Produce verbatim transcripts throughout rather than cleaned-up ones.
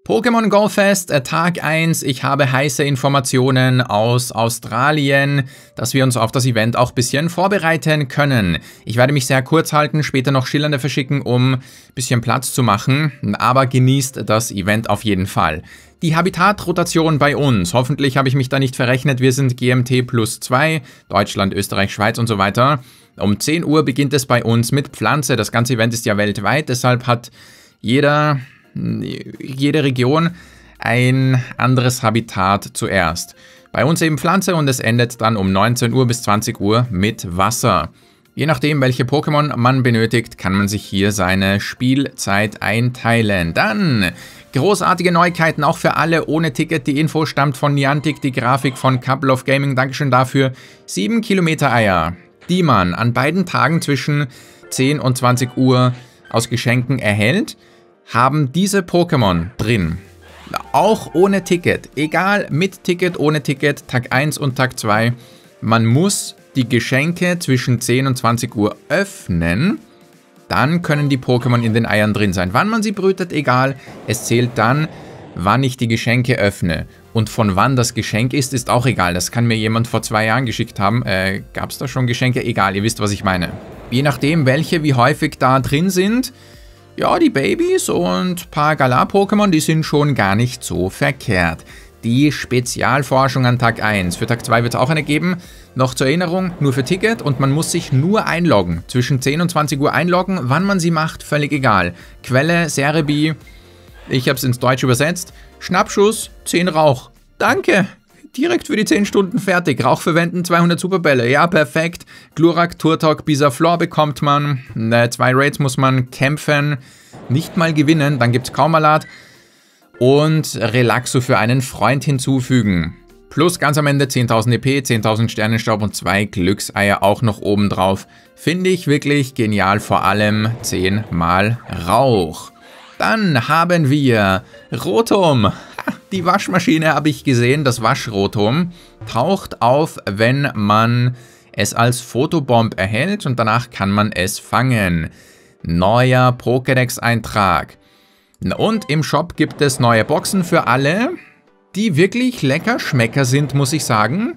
Pokémon Go Fest, Tag eins. Ich habe heiße Informationen aus Australien, dass wir uns auf das Event auch ein bisschen vorbereiten können. Ich werde mich sehr kurz halten, später noch schillernde verschicken, um ein bisschen Platz zu machen, aber genießt das Event auf jeden Fall. Die Habitatrotation bei uns, hoffentlich habe ich mich da nicht verrechnet, wir sind G M T plus zwei, Deutschland, Österreich, Schweiz und so weiter. Um zehn Uhr beginnt es bei uns mit Pflanze, das ganze Event ist ja weltweit, deshalb hat jeder... jede Region ein anderes Habitat zuerst. Bei uns eben Pflanze und es endet dann um neunzehn Uhr bis zwanzig Uhr mit Wasser. Je nachdem, welche Pokémon man benötigt, kann man sich hier seine Spielzeit einteilen. Dann großartige Neuigkeiten auch für alle ohne Ticket. Die Info stammt von Niantic, die Grafik von Couple of Gaming. Dankeschön dafür. sieben Kilometer Eier, die man an beiden Tagen zwischen zehn und zwanzig Uhr aus Geschenken erhält, haben diese Pokémon drin. Auch ohne Ticket. Egal, mit Ticket, ohne Ticket, Tag eins und Tag zwei. Man muss die Geschenke zwischen zehn und zwanzig Uhr öffnen. Dann können die Pokémon in den Eiern drin sein. Wann man sie brütet, egal. Es zählt dann, wann ich die Geschenke öffne. Und von wann das Geschenk ist, ist auch egal. Das kann mir jemand vor zwei Jahren geschickt haben. Äh, gab es da schon Geschenke? Egal, ihr wisst, was ich meine. Je nachdem, welche wie häufig da drin sind. Ja, die Babys und ein paar Galar-Pokémon, die sind schon gar nicht so verkehrt. Die Spezialforschung an Tag eins. Für Tag zwei wird es auch eine geben. Noch zur Erinnerung, nur für Ticket und man muss sich nur einloggen. Zwischen zehn und zwanzig Uhr einloggen. Wann man sie macht, völlig egal. Quelle, Cerebi, ich habe es ins Deutsch übersetzt. Schnappschuss, zehn Rauch. Danke! Direkt für die zehn Stunden fertig. Rauch verwenden, zweihundert Superbälle. Ja, perfekt. Glurak, Turtok, Bisaflor bekommt man. Ne, zwei Raids muss man kämpfen. Nicht mal gewinnen. Dann gibt es Kaumalat. Und Relaxo für einen Freund hinzufügen. Plus ganz am Ende zehntausend E P, zehntausend Sternenstaub und zwei Glückseier auch noch oben drauf. Finde ich wirklich genial. Vor allem zehn mal Rauch. Dann haben wir Rotom. Die Waschmaschine habe ich gesehen, das Waschrotom taucht auf, wenn man es als Fotobomb erhält und danach kann man es fangen. Neuer Pokédex-Eintrag. Und im Shop gibt es neue Boxen für alle, die wirklich lecker Schmecker sind, muss ich sagen.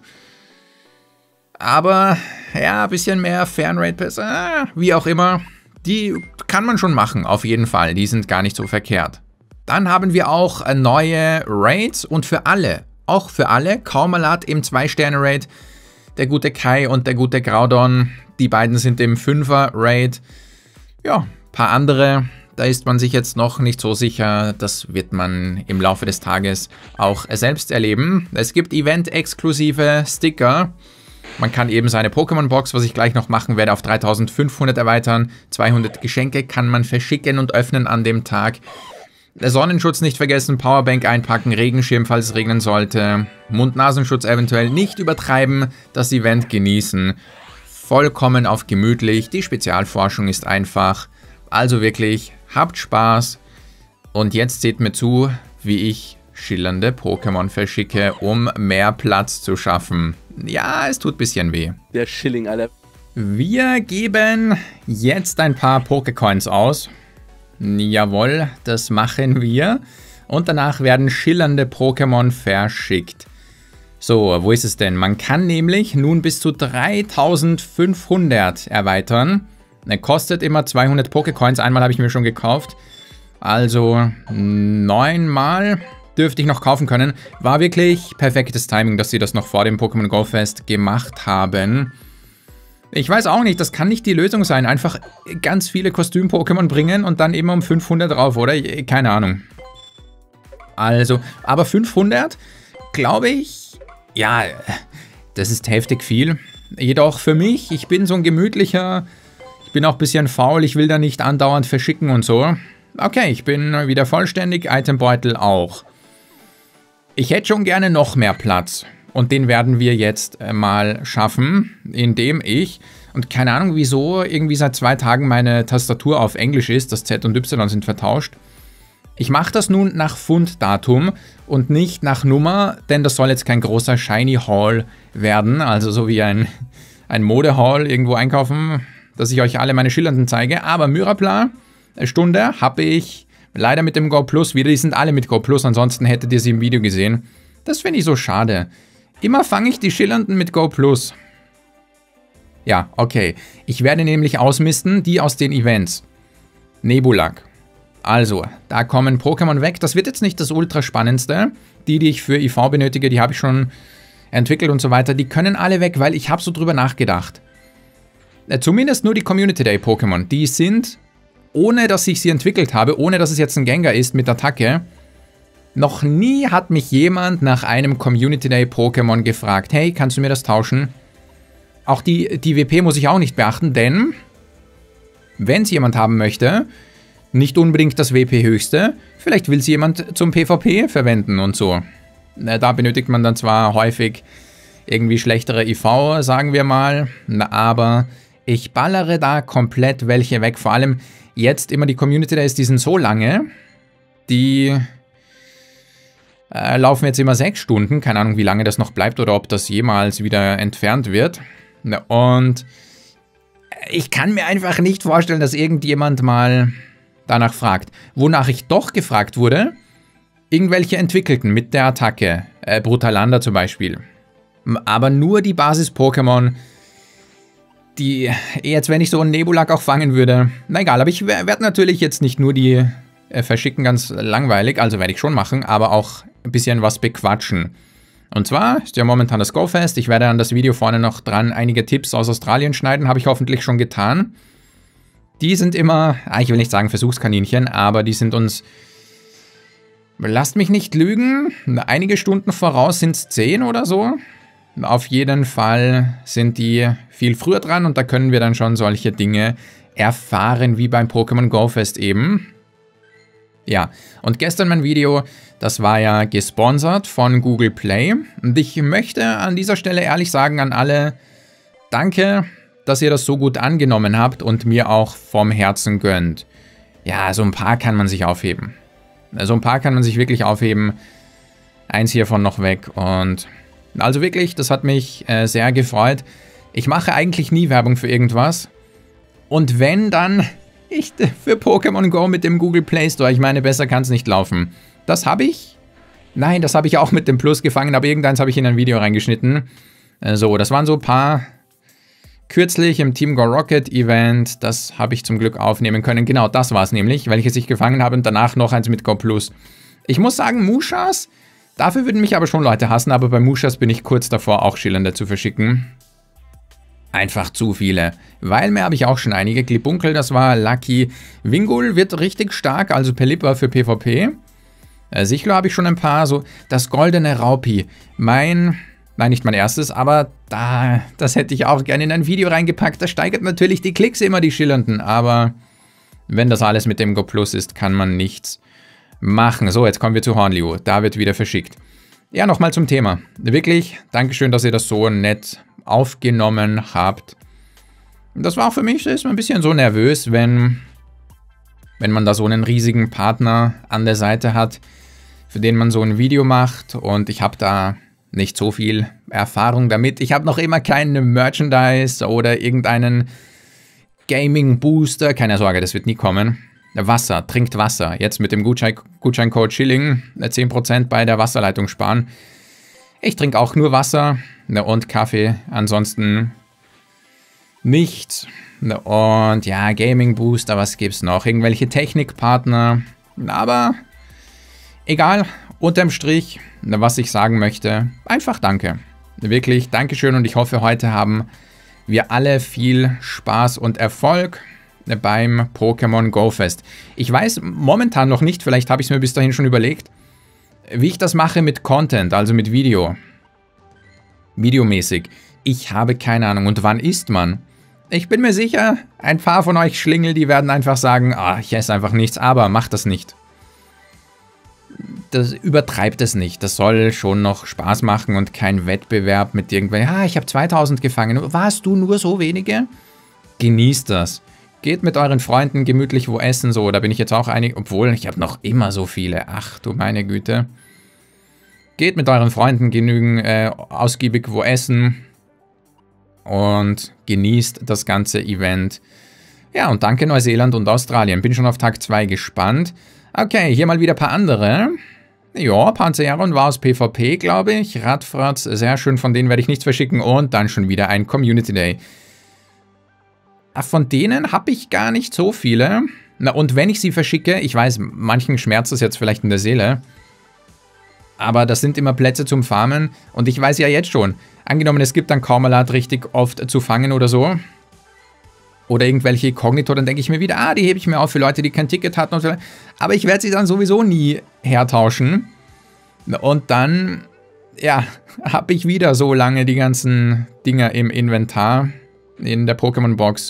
Aber ja, ein bisschen mehr Fernrate-Pass, äh, wie auch immer, die kann man schon machen, auf jeden Fall. Die sind gar nicht so verkehrt. Dann haben wir auch neue Raids und für alle, auch für alle, Kaumalat im zwei Sterne Raid, der gute Kai und der gute Groudon, die beiden sind im fünfer Raid. Ja, ein paar andere, da ist man sich jetzt noch nicht so sicher, das wird man im Laufe des Tages auch selbst erleben. Es gibt event-exklusive Sticker. Man kann eben seine Pokémon-Box, was ich gleich noch machen werde, auf dreitausendfünfhundert erweitern. zweihundert Geschenke kann man verschicken und öffnen an dem Tag. Sonnenschutz nicht vergessen, Powerbank einpacken, Regenschirm, falls es regnen sollte, Mund-Nasenschutz eventuell nicht übertreiben, das Event genießen, vollkommen auf gemütlich, die Spezialforschung ist einfach, also wirklich, habt Spaß und jetzt seht mir zu, wie ich schillernde Pokémon verschicke, um mehr Platz zu schaffen. Ja, es tut ein bisschen weh. Der Schilling, Alter. Wir geben jetzt ein paar Pokécoins aus. Jawohl, das machen wir. Und danach werden schillernde Pokémon verschickt. So, wo ist es denn? Man kann nämlich nun bis zu dreitausendfünfhundert erweitern. Er kostet immer zweihundert Pokécoins. Einmal habe ich mir schon gekauft. Also neunmal dürfte ich noch kaufen können. War wirklich perfektes Timing, dass sie das noch vor dem Pokémon Go Fest gemacht haben. Ich weiß auch nicht, das kann nicht die Lösung sein. Einfach ganz viele Kostüm-Pokémon bringen und dann immer um fünfhundert drauf, oder? Keine Ahnung. Also, aber fünfhundert, glaube ich, ja, das ist heftig viel. Jedoch für mich, ich bin so ein gemütlicher, ich bin auch ein bisschen faul, ich will da nicht andauernd verschicken und so. Okay, ich bin wieder vollständig, Itembeutel auch. Ich hätte schon gerne noch mehr Platz. Und den werden wir jetzt mal schaffen, indem ich, und keine Ahnung wieso, irgendwie seit zwei Tagen meine Tastatur auf Englisch ist, das Z und Y sind vertauscht. Ich mache das nun nach Funddatum und nicht nach Nummer, denn das soll jetzt kein großer Shiny Haul werden, also so wie ein, ein Mode-Haul irgendwo einkaufen, dass ich euch alle meine schillernden zeige. Aber Myrapla, Stunde, habe ich Leider mit dem Go Plus wieder, die sind alle mit Go Plus, ansonsten hättet ihr sie im Video gesehen. Das finde ich so schade. Immer fange ich die Schillernden mit Go Plus. Ja, okay. Ich werde nämlich ausmisten, die aus den Events. Nebulak. Also, da kommen Pokémon weg. Das wird jetzt nicht das ultra spannendste. Die, die ich für I V benötige, die habe ich schon entwickelt und so weiter. Die können alle weg, weil ich habe so drüber nachgedacht. Zumindest nur die Community Day Pokémon. Die sind, ohne dass ich sie entwickelt habe, ohne dass es jetzt ein Gengar ist mit Attacke, noch nie hat mich jemand nach einem Community Day Pokémon gefragt, hey, kannst du mir das tauschen? Auch die, die W P muss ich auch nicht beachten, denn wenn es jemand haben möchte, nicht unbedingt das W P höchste, vielleicht will es jemand zum PvP verwenden und so. Da benötigt man dann zwar häufig irgendwie schlechtere I V, sagen wir mal, aber ich ballere da komplett welche weg. Vor allem jetzt immer die Community Days, die sind so lange, die äh, laufen jetzt immer sechs Stunden. Keine Ahnung, wie lange das noch bleibt oder ob das jemals wieder entfernt wird. Und ich kann mir einfach nicht vorstellen, dass irgendjemand mal danach fragt. Wonach ich doch gefragt wurde, irgendwelche entwickelten mit der Attacke, äh, Brutalander zum Beispiel. Aber nur die Basis-Pokémon, die jetzt, wenn ich so einen Nebulak auch fangen würde, na egal, aber ich werde natürlich jetzt nicht nur die äh, verschicken, ganz langweilig, also werde ich schon machen, aber auch ein bisschen was bequatschen. Und zwar ist ja momentan das Go-Fest, ich werde an das Video vorne noch dran einige Tipps aus Australien schneiden, habe ich hoffentlich schon getan. Die sind immer, ich will nicht sagen Versuchskaninchen, aber die sind uns, lasst mich nicht lügen, einige Stunden voraus sind es zehn oder so. Auf jeden Fall sind die viel früher dran und da können wir dann schon solche Dinge erfahren, wie beim Pokémon Go Fest eben. Ja, und gestern mein Video, das war ja gesponsert von Google Play. Und ich möchte an dieser Stelle ehrlich sagen an alle, danke, dass ihr das so gut angenommen habt und mir auch vom Herzen gönnt. Ja, so ein paar kann man sich aufheben. So ein paar kann man sich wirklich aufheben. Eins hiervon noch weg und... Also wirklich, das hat mich äh, sehr gefreut. Ich mache eigentlich nie Werbung für irgendwas. Und wenn, dann ich für Pokémon Go mit dem Google Play Store. Ich meine, besser kann es nicht laufen. Das habe ich? Nein, das habe ich auch mit dem Plus gefangen, aber irgendeins habe ich in ein Video reingeschnitten. Äh, so, das waren so ein paar kürzlich im Team Go Rocket Event. Das habe ich zum Glück aufnehmen können. Genau, das war es nämlich, welches ich gefangen habe und danach noch eins mit Go Plus. Ich muss sagen, Mushas... Dafür würden mich aber schon Leute hassen, aber bei Mushas bin ich kurz davor, auch schillernde zu verschicken. Einfach zu viele. Weilmeer habe ich auch schon einige. Glibunkel, das war Lucky. Wingul wird richtig stark, also Pelipper für PvP. Äh, Sichlo habe ich schon ein paar. So das goldene Raupi. Mein, nein, nicht mein erstes, aber da, das hätte ich auch gerne in ein Video reingepackt. Das steigert natürlich die Klicks immer, die schillernden, aber wenn das alles mit dem Go Plus ist, kann man nichts machen. So, jetzt kommen wir zu Hornliu. Da wird wieder verschickt. Ja, nochmal zum Thema. Wirklich, Dankeschön, dass ihr das so nett aufgenommen habt. Das war auch für mich, da ist man ein bisschen so nervös, wenn, wenn man da so einen riesigen Partner an der Seite hat, für den man so ein Video macht und ich habe da nicht so viel Erfahrung damit. Ich habe noch immer keinen Merchandise oder irgendeinen Gaming Booster. Keine Sorge, das wird nie kommen. Wasser, trinkt Wasser. Jetzt mit dem Gutschein, Gutscheincode Schilling zehn Prozent bei der Wasserleitung sparen. Ich trinke auch nur Wasser und Kaffee, ansonsten nichts. Und ja, Gaming Booster, was gibt's noch? Irgendwelche Technikpartner. Aber egal, unterm Strich, was ich sagen möchte, einfach danke. Wirklich Dankeschön und ich hoffe, heute haben wir alle viel Spaß und Erfolg beim Pokémon Go Fest. Ich weiß momentan noch nicht, vielleicht habe ich es mir bis dahin schon überlegt, wie ich das mache mit Content, also mit Video. Videomäßig. Ich habe keine Ahnung. Und wann isst man? Ich bin mir sicher, ein paar von euch Schlingel, die werden einfach sagen, ah, ich esse einfach nichts, aber macht das nicht. Das übertreibt es nicht. Das soll schon noch Spaß machen und kein Wettbewerb mit irgendwelchen, ah, ich habe zweitausend gefangen. Warst du nur so wenige? Genießt das. Geht mit euren Freunden gemütlich wo essen, so, da bin ich jetzt auch einig, obwohl ich habe noch immer so viele, ach du meine Güte. Geht mit euren Freunden genügend äh, ausgiebig wo essen und genießt das ganze Event. Ja, und danke Neuseeland und Australien, bin schon auf Tag zwei gespannt. Okay, hier mal wieder ein paar andere. Ja, Panzeron war aus PvP, glaube ich. Radfratz, sehr schön, von denen werde ich nichts verschicken. Und dann schon wieder ein Community Day. Ach, von denen habe ich gar nicht so viele. Na, und wenn ich sie verschicke, ich weiß, manchen schmerzt es jetzt vielleicht in der Seele. Aber das sind immer Plätze zum Farmen. Und ich weiß ja jetzt schon, angenommen, es gibt dann Kormalat richtig oft zu fangen oder so. Oder irgendwelche Kognito, dann denke ich mir wieder, ah, die hebe ich mir auf für Leute, die kein Ticket hatten. Und so. Aber ich werde sie dann sowieso nie hertauschen. Und dann, ja, habe ich wieder so lange die ganzen Dinger im Inventar in der Pokémon-Box.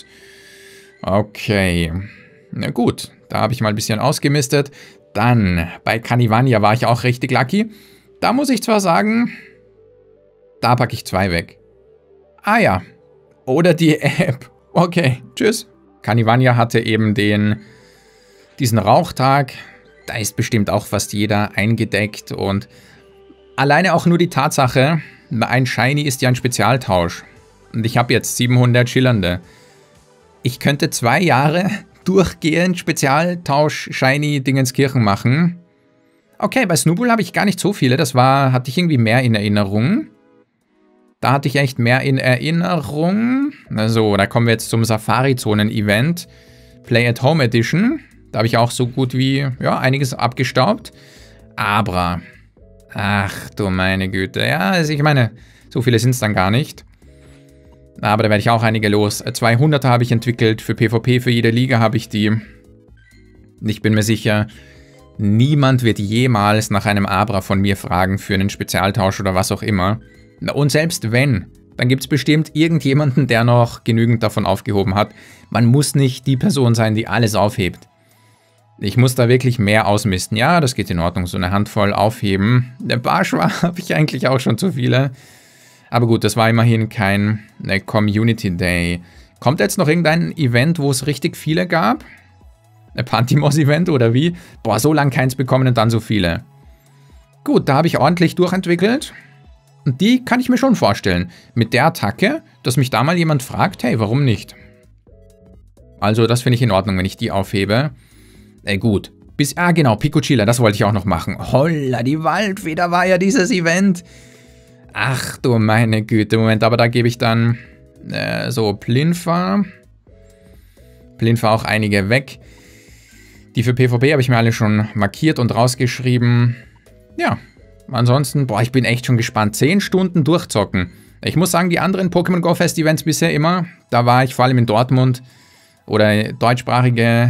Okay, na gut, da habe ich mal ein bisschen ausgemistet. Dann, bei Canivania war ich auch richtig lucky. Da muss ich zwar sagen, da packe ich zwei weg. Ah ja, oder die App. Okay, tschüss. Canivania hatte eben den, diesen Rauchtag. Da ist bestimmt auch fast jeder eingedeckt. Und alleine auch nur die Tatsache, ein Shiny ist ja ein Spezialtausch. Und ich habe jetzt siebenhundert Schillernde. Ich könnte zwei Jahre durchgehend Spezialtausch Shiny Dingenskirchen machen. Okay, bei Snubbull habe ich gar nicht so viele. Das war, hatte ich irgendwie mehr in Erinnerung. Da hatte ich echt mehr in Erinnerung. Also, da kommen wir jetzt zum Safari-Zonen-Event. Play at Home Edition. Da habe ich auch so gut wie, ja, einiges abgestaubt. Abra. Ach du meine Güte. Ja, also ich meine, so viele sind es dann gar nicht. Aber da werde ich auch einige los. zweihunderter habe ich entwickelt. Für PvP, für jede Liga habe ich die. Ich bin mir sicher, niemand wird jemals nach einem Abra von mir fragen für einen Spezialtausch oder was auch immer. Und selbst wenn, dann gibt es bestimmt irgendjemanden, der noch genügend davon aufgehoben hat. Man muss nicht die Person sein, die alles aufhebt. Ich muss da wirklich mehr ausmisten. Ja, das geht in Ordnung, so eine Handvoll aufheben. Der Barschwa habe ich eigentlich auch schon zu viele. Aber gut, das war immerhin kein ne, Community Day. Kommt jetzt noch irgendein Event, wo es richtig viele gab? Ein Pantimos-Event oder wie? Boah, so lange keins bekommen und dann so viele. Gut, da habe ich ordentlich durchentwickelt. Und die kann ich mir schon vorstellen. Mit der Attacke, dass mich da mal jemand fragt, hey, warum nicht? Also, das finde ich in Ordnung, wenn ich die aufhebe. Ey, gut. Bis, ah, genau, Picochilla, das wollte ich auch noch machen. Holla, die Waldfeder war ja dieses Event. Ach du meine Güte, Moment, aber da gebe ich dann äh, so Plinfa. Plinfa auch einige weg. Die für PvP habe ich mir alle schon markiert und rausgeschrieben. Ja, ansonsten, boah, ich bin echt schon gespannt. zehn Stunden durchzocken. Ich muss sagen, die anderen Pokémon Go Fest Events bisher immer, da war ich vor allem in Dortmund oder deutschsprachige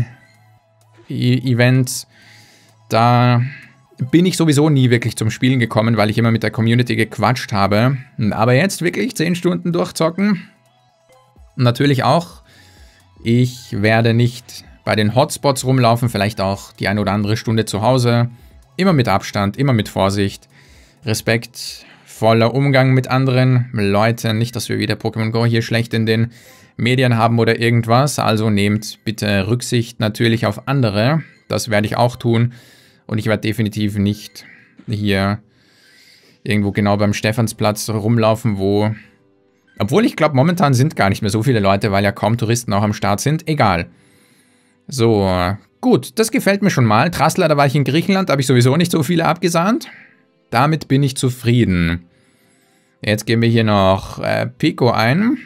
e Events, da bin ich sowieso nie wirklich zum Spielen gekommen, weil ich immer mit der Community gequatscht habe. Aber jetzt wirklich zehn Stunden durchzocken. Und natürlich auch, ich werde nicht bei den Hotspots rumlaufen, vielleicht auch die eine oder andere Stunde zu Hause. Immer mit Abstand, immer mit Vorsicht. Respektvoller Umgang mit anderen Leuten. Nicht, dass wir wieder Pokémon Go hier schlecht in den Medien haben oder irgendwas. Also nehmt bitte Rücksicht natürlich auf andere. Das werde ich auch tun. Und ich werde definitiv nicht hier irgendwo genau beim Stephansplatz rumlaufen, wo... Obwohl ich glaube, momentan sind gar nicht mehr so viele Leute, weil ja kaum Touristen auch am Start sind. Egal. So, gut, das gefällt mir schon mal. Trassler, da war ich in Griechenland, da habe ich sowieso nicht so viele abgesahnt. Damit bin ich zufrieden. Jetzt geben wir hier noch äh, Pico ein.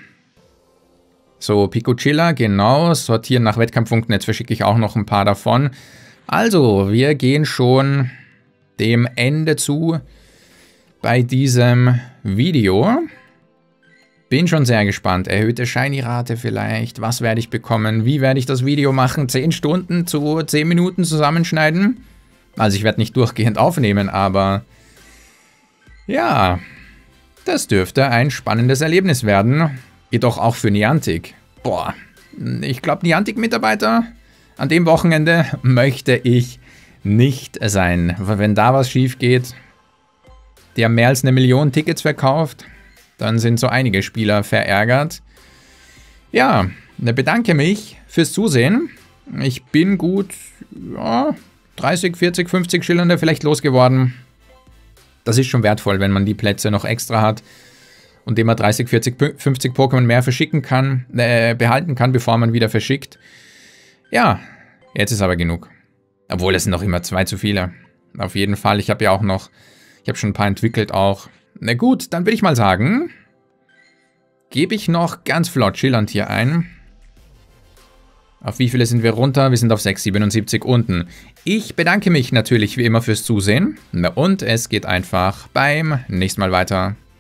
So, Picochilla, genau. Sortieren nach Wettkampfpunkten, jetzt verschicke ich auch noch ein paar davon. Also, wir gehen schon dem Ende zu bei diesem Video. Bin schon sehr gespannt. Erhöhte Shiny-Rate vielleicht. Was werde ich bekommen? Wie werde ich das Video machen? zehn Stunden zu zehn Minuten zusammenschneiden? Also ich werde nicht durchgehend aufnehmen, aber ja, das dürfte ein spannendes Erlebnis werden. Jedoch auch für Niantic. Boah, ich glaube Niantic-Mitarbeiter... An dem Wochenende möchte ich nicht sein. Wenn da was schief geht, die haben mehr als eine Million Tickets verkauft, dann sind so einige Spieler verärgert. Ja, bedanke mich fürs Zusehen. Ich bin gut ja, dreißig, vierzig, fünfzig Schillernde vielleicht losgeworden. Das ist schon wertvoll, wenn man die Plätze noch extra hat und dem man dreißig, vierzig, fünfzig Pokémon mehr verschicken kann, äh, behalten kann, bevor man wieder verschickt. Ja, jetzt ist aber genug. Obwohl, es sind noch immer zwei zu viele. Auf jeden Fall, ich habe ja auch noch, ich habe schon ein paar entwickelt auch. Na gut, dann würde ich mal sagen, gebe ich noch ganz flott Schillernd hier ein. Auf wie viele sind wir runter? Wir sind auf sechs siebenundsiebzig unten. Ich bedanke mich natürlich wie immer fürs Zusehen. Und es geht einfach beim nächsten Mal weiter.